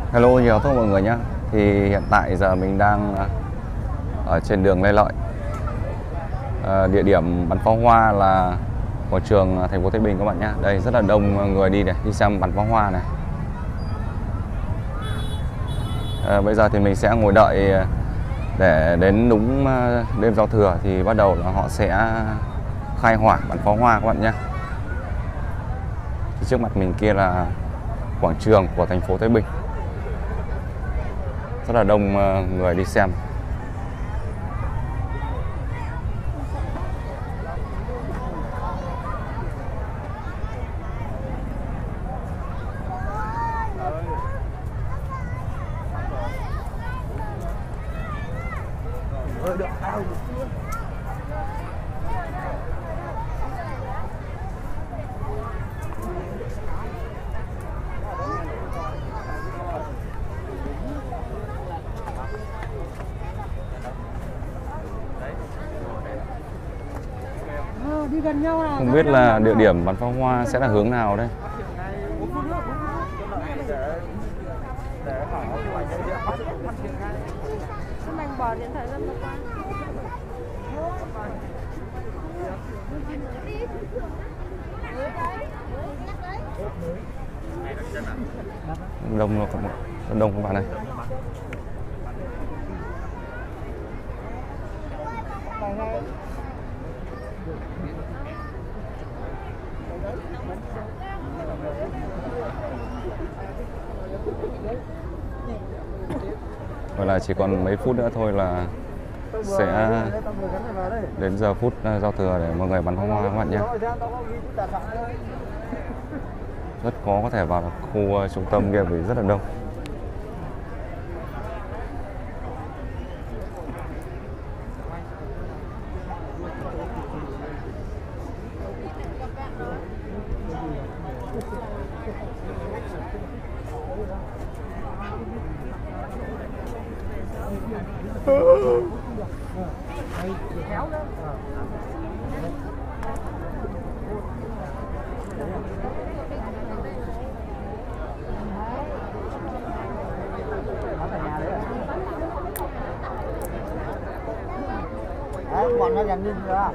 Hello, nhiều tốt mọi người nhé. Thì hiện tại giờ mình đang ở trên đường Lê Lợi. Địa điểm bắn pháo hoa là Quảng Trường thành phố Thái Bình các bạn nhé. Đây rất là đông người đi này, đi xem bắn pháo hoa này. Bây giờ thì mình sẽ ngồi đợi để đến đúng đêm giao thừa thì bắt đầu là họ sẽ khai hỏa bắn pháo hoa các bạn nhé. Trước mặt mình kia là quảng trường của thành phố Thái Bình. Rất là đông người đi xem. Đi gần nhau nào. Không biết là địa điểm bắn pháo hoa sẽ là hướng nào đây. Mình bỏ điện thoại ra mà qua. Đông các bạn ơi. Vậy là chỉ còn mấy phút nữa thôi là sẽ đến giờ phút giao thừa để mọi người bắn pháo hoa các bạn nhé. Rất khó có thể vào được khu trung tâm kia vì rất là đông. Bọn nó dành đi chưa?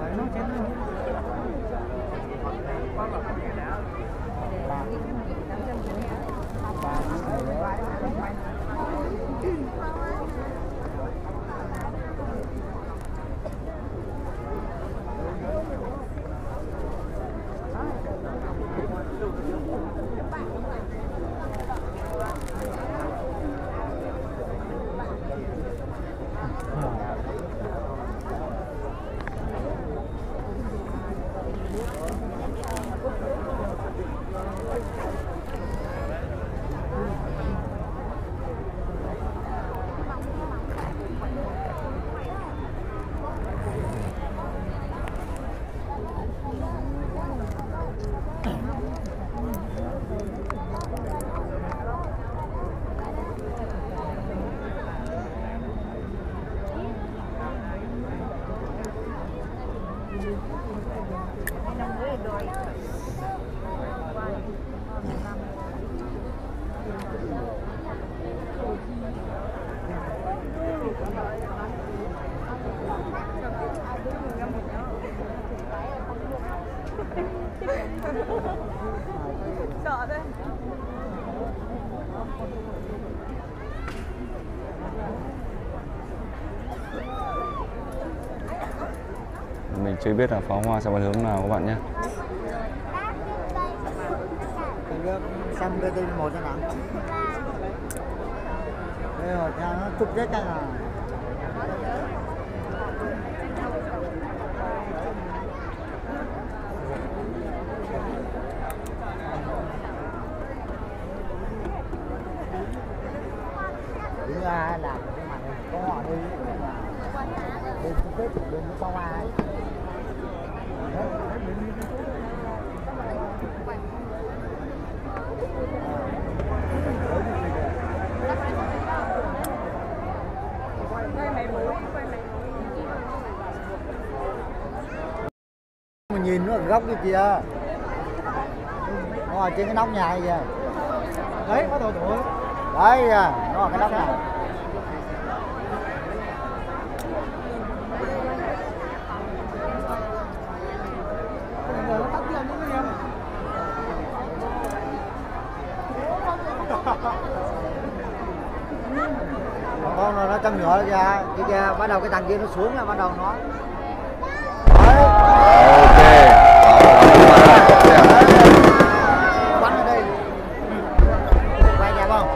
Sợ thế. Mình chưa biết là pháo hoa sẽ bắn hướng nào các bạn nhé. Xem KT71 cho nào. Đây rồi, nó chụp chết cái nào. Đúng ra làm cái mặt này có họ đi bên Tết bên Pháo Hoa ấy. Mình nhìn nó ở góc kia kìa. Nó ở trên cái nóc nhà kìa. Đấy, có tổ Đấy, nó cái nóc này. Con nó trong nhỏ ra kia bắt đầu cái thằng kia nó xuống là bắt đầu nó. Đấy. Bắn ở đây. Quay đẹp không?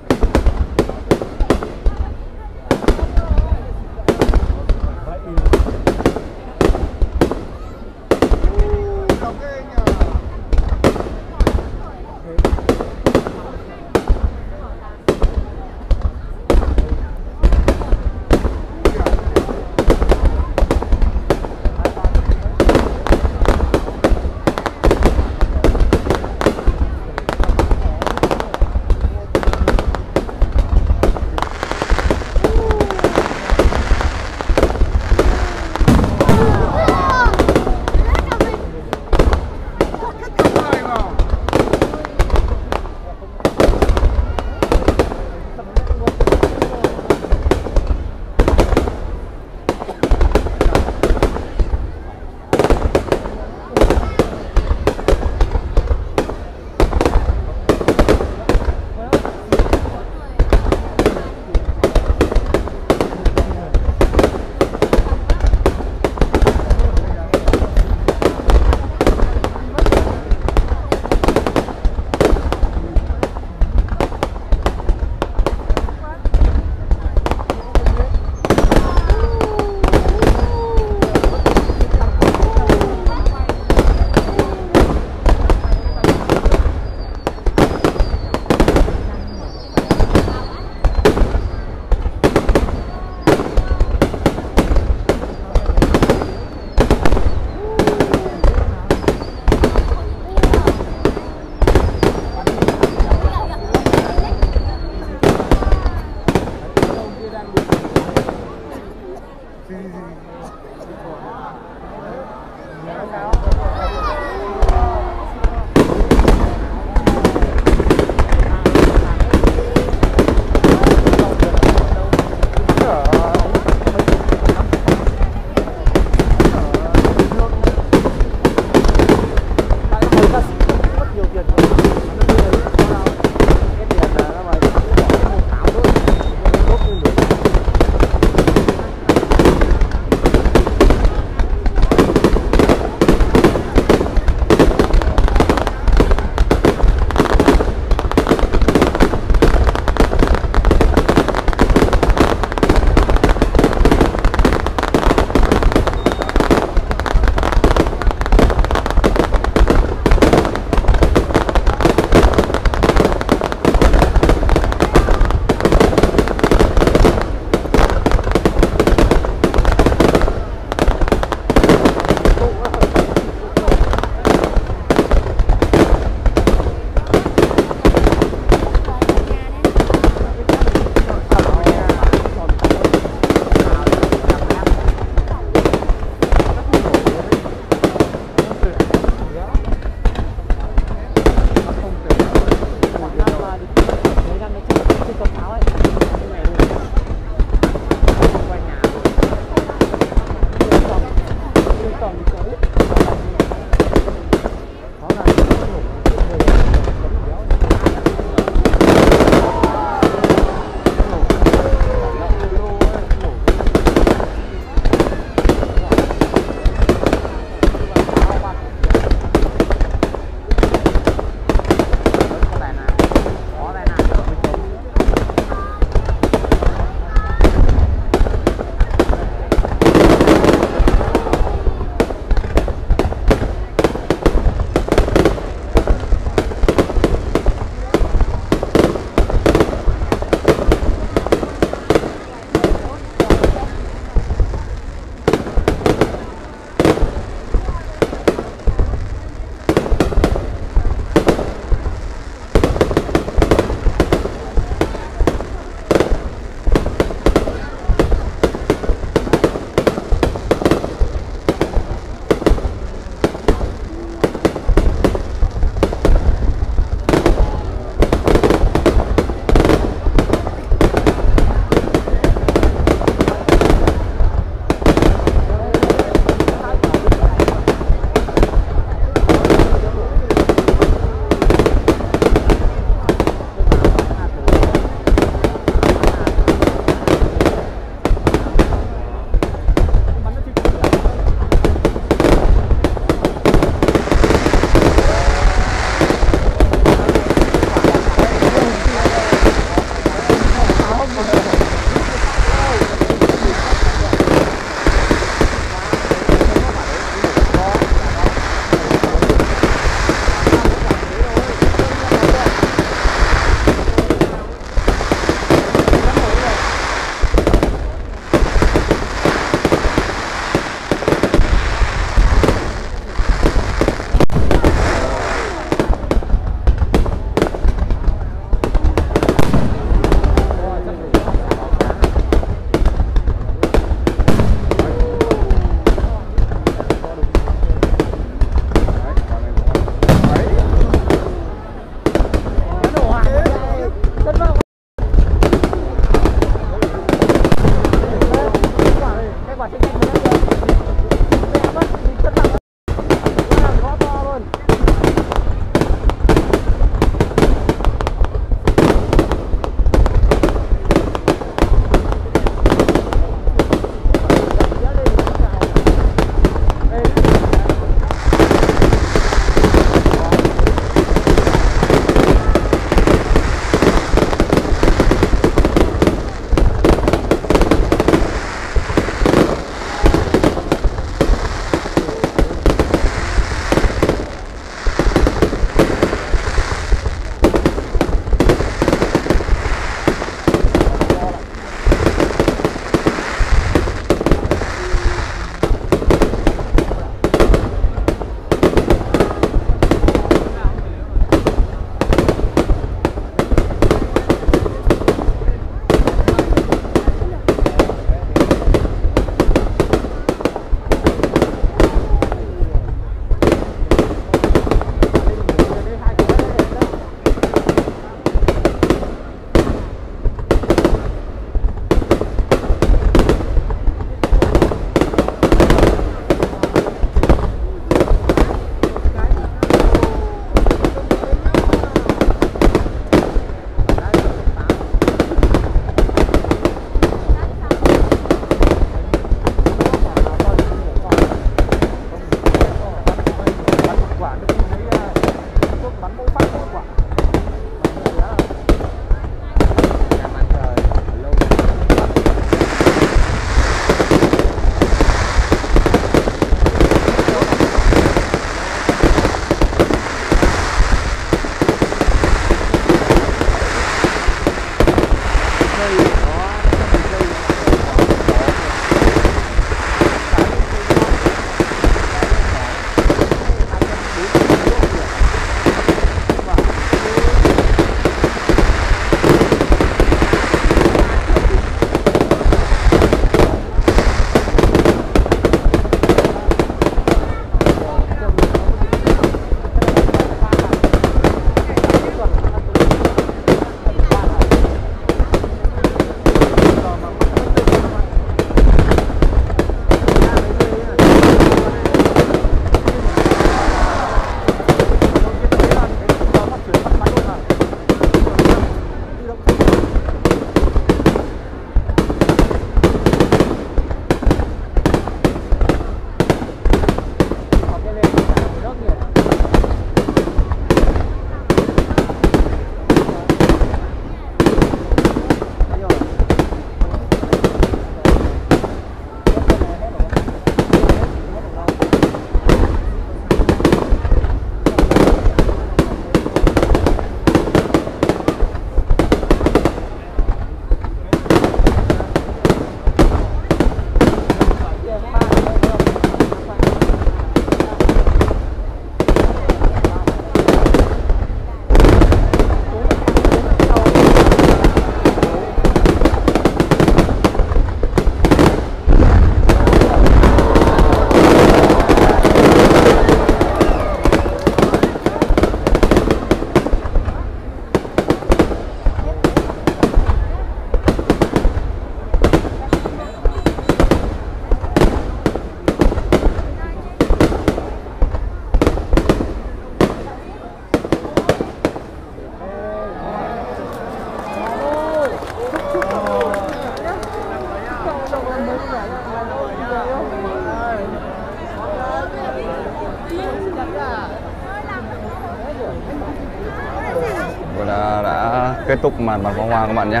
Vừa đã kết thúc màn bắn pháo hoa các bạn nhé.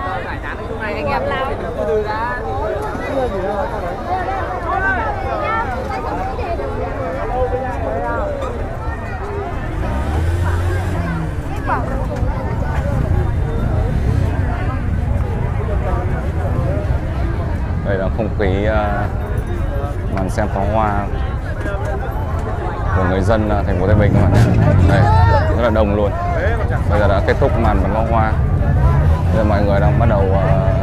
Đây là không khí màn xem pháo hoa của người dân thành phố Thái Bình các bạn nhé. Đây rất là đông luôn. Bây giờ đã kết thúc màn bắn pháo hoa. Bây giờ mọi người đang bắt đầu